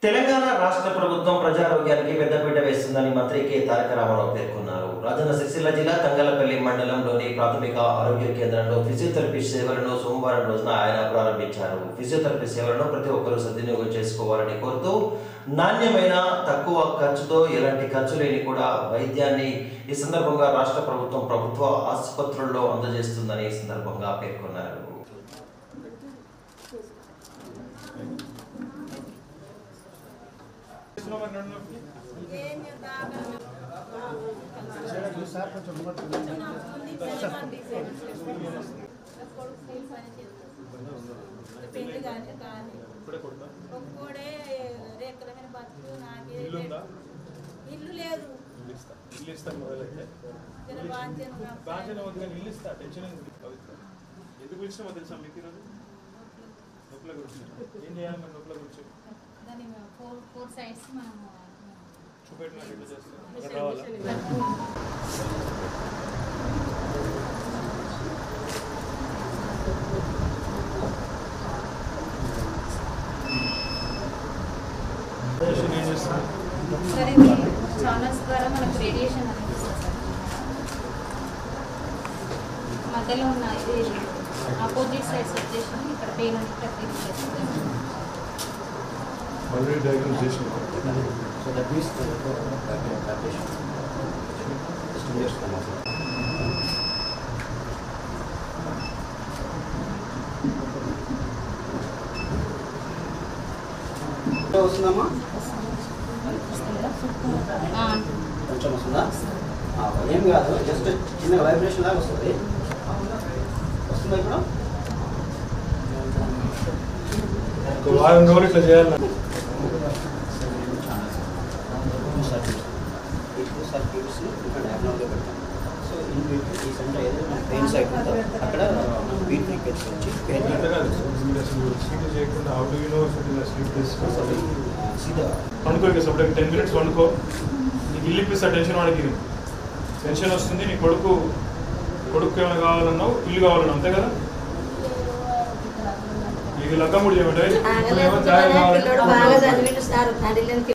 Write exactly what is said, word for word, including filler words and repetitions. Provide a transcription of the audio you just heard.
తెలంగాణ రాష్ట్ర ప్రభుత్వం ప్రజారోగ్యానికి పెద్దపీట వేస్తుందని మంత్రి కె తారక రామారావు పేర్కొన్నారు. రాజన్న సిరిసిల్ల జిల్లా తంగలపల్లి మండలంలోని ప్రాథమిక ఆరోగ్య కేంద్రంలో ఫిజియోథెరపీ సేవలను సోమవారం రోజున ఆయన ప్రారంభించారు. ఫిజియోథెరపీ సేవలను ప్రతి ఒక్కరూ సద్వినియోగం చేసుకోవాలని కోరుతూ నాణ్యమైన తక్కువ ఖర్చుతో ఎలాంటి ఖర్చు లేని కూడా వైద్యాన్ని ఈ సందర్భంగా రాష్ట్ర ప్రభుత్వం ప్రభుత్వ ఆసుపత్రుల్లో అందజేస్తుందని ఈ సందర్భంగా పేర్కొన్నారు. ఇల్లు లేదు ఎందుకు ఇష్టమో తెలుసా మీకు ఈరోజు నొప్పుల గురించి ఏం చేయాలి మరి నొప్పుల గురించి చూపెట్టిన ఎట్లా చేస్తారు రావాలా ఏం చేస్తారు సరే ఛానల్స్ ద్వారా మనకు రేడియేషన్ అనేది ఇస్తారు సార్. మధ్యలో ఉన్న ఇది ఆపోజిట్ సైడ్స్ వచ్చేసి ఇక్కడ పెయిన్ అనేది ప్రాక్టీస్ చేస్తుంది. ఆల్రెడీ డయాగ్నోస్ చేసిన so that means practitioner two years కన్నా వస్తుందమ్మా కొంచెం వస్తుందా ఏం కాదు జస్ట్ చిన్న వైబ్రేషన్ లాగా వస్తుంది వస్తుందా ఇప్పుడు వారం రోజులు ఇట్లా చేయాలి టూ సర్క్యూట్స్ ఇంకా డయాగ్నోస్లో పెడతాం. సో ఇన్ బీట్ ఈ సెంటర్ ఏదైతే మన పెయిన్ సైడ్ ఉందో అక్కడ బీట్ ఫ్రీక్వెన్సీ వచ్చి పెయిన్ చేయకుండా how do you know sleep సీదా పండుకోక సపరేట్ టెన్ మినిట్స్ పండుకో. నీకు ఇల్లు ఇప్పిస్తా టెన్షన్ వాడికి టెన్షన్ వస్తుంది. నీ కొడుకు కొడుకు ఏమైనా కావాలన్నావు ఇల్లు కావాలన్నావు అంతే కదా. ఇది లగ్గం కూడా చేయమంటే